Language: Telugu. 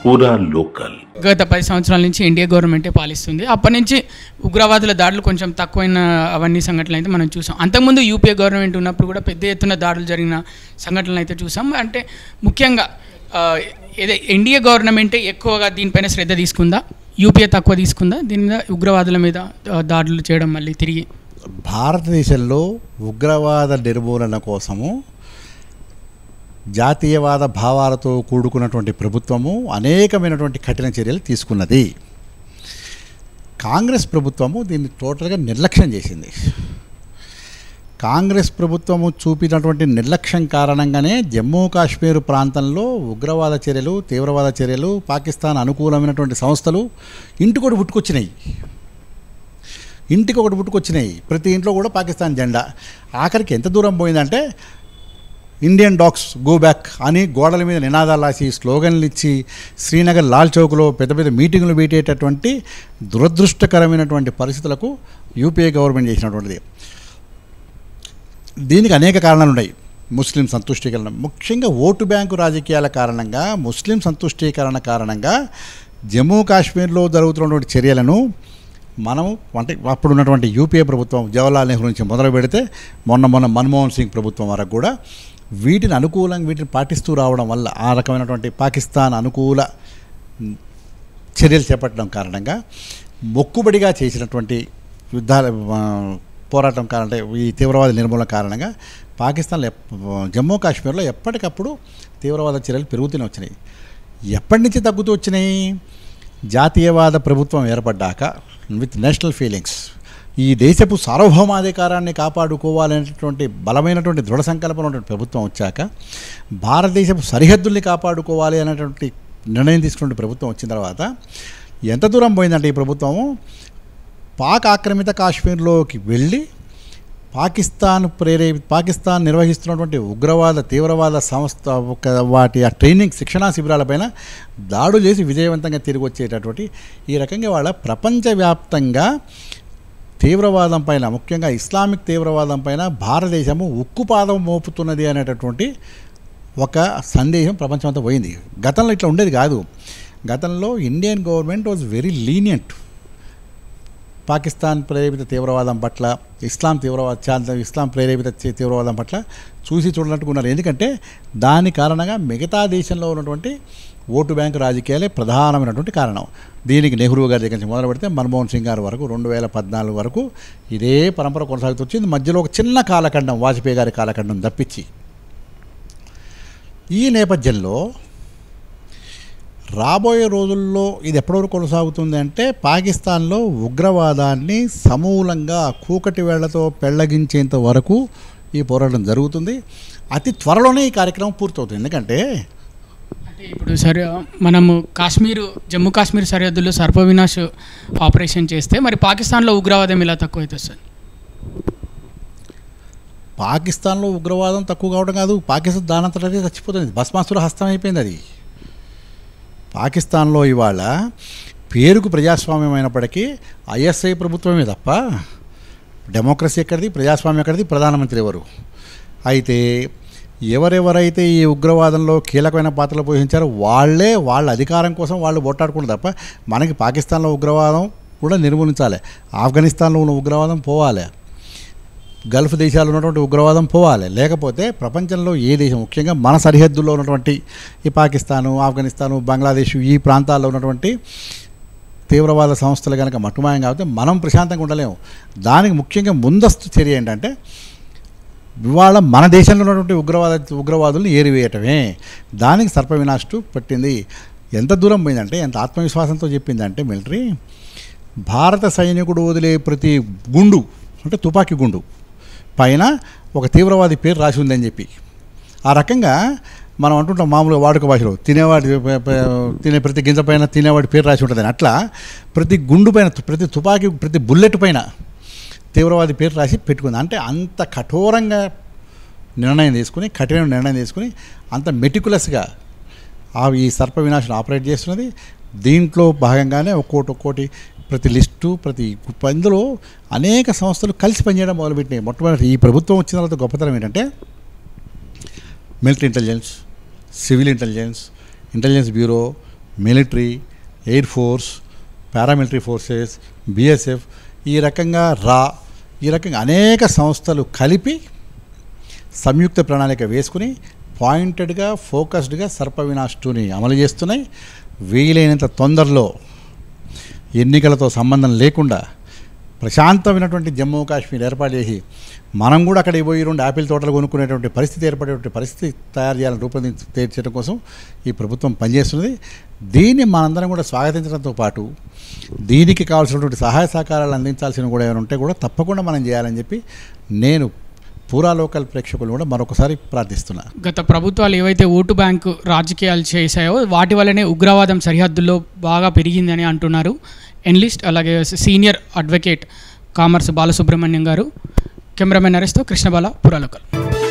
పూరా లోకల్. గత 10 సంవత్సరాల నుంచి ఇండియా గవర్నమెంటే పాలిస్తుంది. అప్పటి నుంచి ఉగ్రవాదుల దాడులు కొంచెం తక్కువైన అవన్నీ సంఘటనలు అయితే మనం చూసాం. అంతకుముందు యూపీఏ గవర్నమెంట్ ఉన్నప్పుడు కూడా పెద్ద ఎత్తున దాడులు జరిగిన సంఘటనలు అయితే చూసాం. అంటే ముఖ్యంగా ఇండియా గవర్నమెంటే ఎక్కువగా దీనిపైన శ్రద్ధ తీసుకుందా, యూపీఏ తక్కువ తీసుకుందా దీని మీద, ఉగ్రవాదుల మీద దాడులు చేయడం? మళ్ళీ తిరిగి భారతదేశంలో ఉగ్రవాద నిర్మూలన కోసము జాతీయవాద భావాలతో కూడుకున్నటువంటి ప్రభుత్వము అనేకమైనటువంటి కఠిన చర్యలు తీసుకున్నది. కాంగ్రెస్ ప్రభుత్వము దీన్ని టోటల్గా నిర్లక్ష్యం చేసింది. కాంగ్రెస్ ప్రభుత్వము చూపినటువంటి నిర్లక్ష్యం కారణంగానే జమ్మూ కాశ్మీర్ ప్రాంతంలో ఉగ్రవాద చర్యలు, తీవ్రవాద చర్యలు, పాకిస్తాన్ అనుకూలమైనటువంటి సంస్థలు ఇంటికొకటి పుట్టుకొచ్చినాయి. ప్రతి ఇంట్లో కూడా పాకిస్తాన్ జెండా. ఆఖరికి ఎంత దూరం పోయిందంటే ఇండియన్ డాగ్స్ గో బ్యాక్ అని గోడల మీద నినాదాలు రాసి, స్లోగన్లు ఇచ్చి, శ్రీనగర్ లాల్ చౌక్లో పెద్ద పెద్ద మీటింగులు పెట్టేటటువంటి దురదృష్టకరమైనటువంటి పరిస్థితులకు యూపీఏ గవర్నమెంట్ చేసినటువంటిది. దీనికి అనేక కారణాలు ఉన్నాయి. ముస్లిం సంతుష్టీకరణ, ముఖ్యంగా ఓటు బ్యాంకు రాజకీయాల కారణంగా, ముస్లిం సంతుష్టీకరణ కారణంగా జమ్మూ కాశ్మీర్లో జరుగుతున్నటువంటి చర్యలను మనము అంటే అప్పుడున్నటువంటి యూపీఏ ప్రభుత్వం జవహర్లాల్ నెహ్రూ నుంచి మొదలు పెడితే మొన్న మన్మోహన్ సింగ్ ప్రభుత్వం వరకు కూడా వీటిని పాటిస్తూ రావడం వల్ల ఆ రకమైనటువంటి పాకిస్తాన్ అనుకూల చర్యలు చేపట్టడం కారణంగా మొక్కుబడిగా చేసినటువంటి యుద్ధాల పోరాటం కారణంగా, ఈ తీవ్రవాద నిర్మూలన కారణంగా పాకిస్తాన్లో జమ్మూ కాశ్మీర్లో ఎప్పటికప్పుడు తీవ్రవాద చర్యలు పెరుగుతూనే వచ్చినాయి. ఎప్పటి నుంచి తగ్గుతూ వచ్చినాయి? జాతీయవాద ప్రభుత్వం ఏర్పడ్డాక విత్ నేషనల్ ఫీలింగ్స్, ఈ దేశపు సార్వభౌమాధికారాన్ని కాపాడుకోవాలనేటువంటి బలమైనటువంటి దృఢ సంకల్పం ఉన్నటువంటి ప్రభుత్వం వచ్చాక, భారతదేశపు సరిహద్దుల్ని కాపాడుకోవాలి అనేటువంటి నిర్ణయం తీసుకున్న ప్రభుత్వం వచ్చిన తర్వాత ఎంత దూరం పోయిందంటే ఈ ప్రభుత్వము పాక్ ఆక్రమిత కాశ్మీర్లోకి వెళ్ళి పాకిస్తాన్ నిర్వహిస్తున్నటువంటి ఉగ్రవాద తీవ్రవాద సంస్థ వాటి ఆ ట్రైనింగ్ శిక్షణా శిబిరాలపైన దాడులు చేసి విజయవంతంగా తిరిగి వచ్చేటటువంటి ఈ రకంగా వాళ్ళ ప్రపంచవ్యాప్తంగా తీవ్రవాదం పైన, ముఖ్యంగా ఇస్లామిక్ తీవ్రవాదం పైన భారతదేశము ఉక్కుపాదం మోపుతున్నది అనేటటువంటి ఒక సందేశం ప్రపంచమంతా పోయింది. గతంలో ఇట్లా ఉండేది కాదు. గతంలో Indian government was very lenient Pakistan ప్రేరేపిత తీవ్రవాదం పట్ల, ఇస్లాం ప్రేరేపిత తీవ్రవాదం పట్ల చూసి చూడనట్టుకున్నారు. ఎందుకంటే దాని కారణంగా మిగతా దేశంలో ఉన్నటువంటి ఓటు బ్యాంకు రాజకీయాలే ప్రధానమైనటువంటి కారణం. దీనికి నెహ్రూ గారి దగ్గర నుంచి మొదలు పెడితే మన్మోహన్ సింగ్ గారి వరకు 2014 వరకు ఇదే పరంపర కొనసాగుతూ వచ్చింది. మధ్యలో ఒక చిన్న కాలఖండం, వాజ్పేయి గారి కాలఖండం తప్పించి. ఈ నేపథ్యంలో రాబోయే రోజుల్లో ఇది ఎప్పటివరకు కొనసాగుతుంది అంటే, పాకిస్తాన్లో ఉగ్రవాదాన్ని సమూలంగా కూకటి వేళ్లతో పెళ్లగించేంత వరకు ఈ పోరాటం జరుగుతుంది. అతి త్వరలోనే ఈ కార్యక్రమం పూర్తవుతుంది. ఎందుకంటే ఇప్పుడు మనము జమ్మూ కాశ్మీర్ సరిహద్దుల్లో సర్పవినాశ్ ఆపరేషన్ చేస్తే మరి పాకిస్తాన్లో ఉగ్రవాదం ఇలా తక్కువ అవుతుంది సార్? పాకిస్తాన్లో ఉగ్రవాదం తక్కువ కావడం కాదు, పాకిస్తాన్ దానంతటదే చచ్చిపోతుంది. భస్మాసుర హస్తం అయిపోయింది అది. పాకిస్తాన్లో ఇవాళ పేరుకు ప్రజాస్వామ్యం అయినప్పటికీ ఐఎస్ఐ ప్రభుత్వమే తప్ప డెమోక్రసీ ఎక్కడిది, ప్రజాస్వామ్యం ఎక్కడిది, ప్రధానమంత్రి ఎవరు? అయితే ఎవరెవరైతే ఈ ఉగ్రవాదంలో కీలకమైన పాత్రలు పోషించారో వాళ్ళ అధికారం కోసం వాళ్ళు పోట్లాడుకుంటారు తప్ప మనకి పాకిస్తాన్లో ఉగ్రవాదం కూడా నిర్మూలించాలి, ఆఫ్ఘనిస్తాన్లో ఉన్న ఉగ్రవాదం పోవాలి, గల్ఫ్ దేశాల్లో ఉన్నటువంటి ఉగ్రవాదం పోవాలి. లేకపోతే ప్రపంచంలో ఏ దేశం, ముఖ్యంగా మన సరిహద్దుల్లో ఉన్నటువంటి ఈ పాకిస్తాను, ఆఫ్ఘనిస్తాను, బంగ్లాదేశ్ ఈ ప్రాంతాల్లో ఉన్నటువంటి తీవ్రవాద సంస్థలు కనుక మట్టుమాయం కాబట్టి మనం ప్రశాంతంగా ఉండలేము. దానికి ముఖ్యంగా ముందస్తు చర్య ఏంటంటే ఇవాళ మన దేశంలో ఉన్నటువంటి ఉగ్రవాదులను ఏరివేయటమే. దానికి సర్పవినాశ్ పట్టింది. ఎంత దూరం పోయిందంటే, ఎంత ఆత్మవిశ్వాసంతో చెప్పిందంటే మిలిటరీ, భారత సైనికుడు వదిలే ప్రతి గుండు అంటే తుపాకీ గుండు పైన ఒక తీవ్రవాది పేరు రాసి ఉందని చెప్పి, ఆ రకంగా మనం అంటుంటాం మామూలుగా వాడుక భాషలో, తినే ప్రతి గింజ పైన తినేవాడి పేరు రాసి ఉంటుందని. అట్లా ప్రతి గుండు పైన, ప్రతి తుపాకీ, ప్రతి బుల్లెట్ పైన తీవ్రవాది పేరు రాసి పెట్టుకుంది. అంటే అంత కఠోరంగా కఠిన నిర్ణయం తీసుకుని అంత మెటికులస్గా ఈ సర్పవినాశను ఆపరేట్ చేస్తున్నది. దీంట్లో భాగంగానే ఒక్కోటి ప్రతి లిస్టు, ప్రతి ఇందులో అనేక సంస్థలు కలిసి పనిచేయడం మొదలుపెట్టినాయి. మొట్టమొదటి ఈ ప్రభుత్వం వచ్చిన తర్వాత గొప్పతనం ఏంటంటే military intelligence, civil intelligence, intelligence bureau, military, air force, paramilitary forces, BSF, ఈ రకంగా ఈ రకంగా అనేక సంస్థలు కలిపి సంయుక్త ప్రణాళిక వేసుకుని పాయింటెడ్గా, ఫోకస్డ్గా సర్ప వినాశ్ 2ని అమలు చేస్తున్నాయి. వీలైనంత తొందరలో ఎన్నికలతో సంబంధం లేకుండా ప్రశాంతమైనటువంటి జమ్మూ కాశ్మీర్ ఏర్పాటు చేసి మనం కూడా అక్కడికి పోయి 2 యాపిల్ తోటలు కొనుక్కునేటువంటి పరిస్థితి ఏర్పడేటువంటి పరిస్థితి తయారు చేయాలని తీర్చడం కోసం ఈ ప్రభుత్వం పనిచేస్తున్నది. దీన్ని మనందరం కూడా స్వాగతించడంతో పాటు దీనికి కావాల్సినటువంటి సహాయ సహకారాలు అందించాల్సిన కూడా ఏమైనా ఉంటే కూడా తప్పకుండా మనం చేయాలని చెప్పి నేను పూరా లోకల్ ప్రేక్షకులు కూడా మరొకసారి ప్రార్థిస్తున్నా. గత ప్రభుత్వాలు ఏవైతే ఓటు బ్యాంకు రాజకీయాలు చేశాయో వాటి వల్లనే ఉగ్రవాదం సరిహద్దుల్లో బాగా పెరిగిందని అంటున్నారు ఎనలిస్ట్, అలాగే సీనియర్ అడ్వకేట్ కామర్స్ బాలసుబ్రహ్మణ్యం గారు. కెమెరామెన్ నరేష్తో కృష్ణబాల, పూరా లోకల్.